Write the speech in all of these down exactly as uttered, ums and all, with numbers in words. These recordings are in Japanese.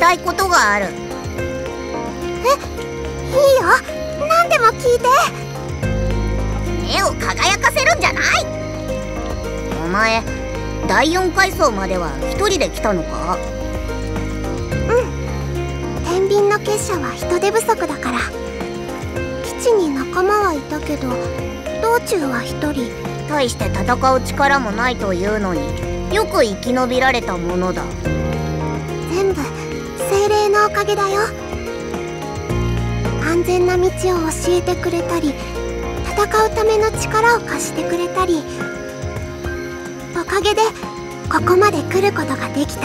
たいことがある。 え、いいよ、何でも聞いて。 目を輝かせるんじゃない。お前だいよん階層までは一人で来たのか？ うん、天秤の結社は人手不足だから。基地に仲間はいたけど道中は一人。 大して戦う力もないというのによく生き延びられたものだ。 全部精霊のおかげだよ。安全な道を教えてくれたり、戦うための力を貸してくれたり、おかげでここまで来ることができた。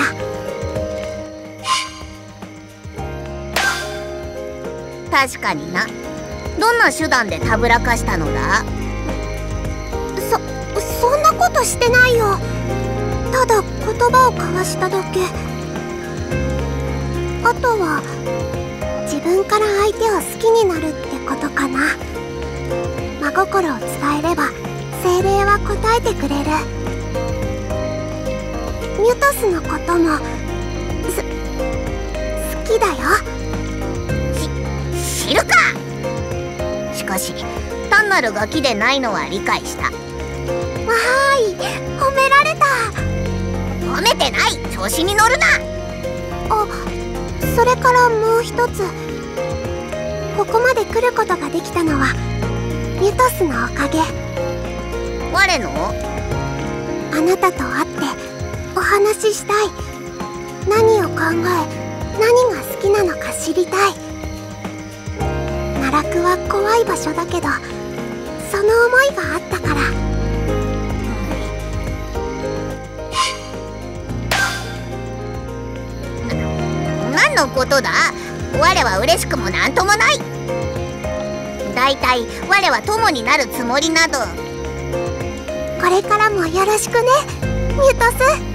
確かにな。どんな手段でたぶらかしたのだ？ そ、そんなことしてないよ。ただ言葉を交わしただけ。あとは自分から相手を好きになるってことかな。真心を伝えれば精霊は答えてくれる。ミュトスのこともす好きだよ。 し、知るか。しかし単なるガキでないのは理解した。わーい、褒められた。 褒めてない。調子に乗るな。 あ、それからもう一つ。ここまで来ることができたのはミュトスのおかげ。 我の？ あなたと会ってお話ししたい。何を考え、何が好きなのか知りたい。奈落は怖い場所だけど、その思いがあったから。 何のことだ？我は嬉しくもなんともない。だいたい我は友になるつもりなど。 これからもよろしくね、ミュトス。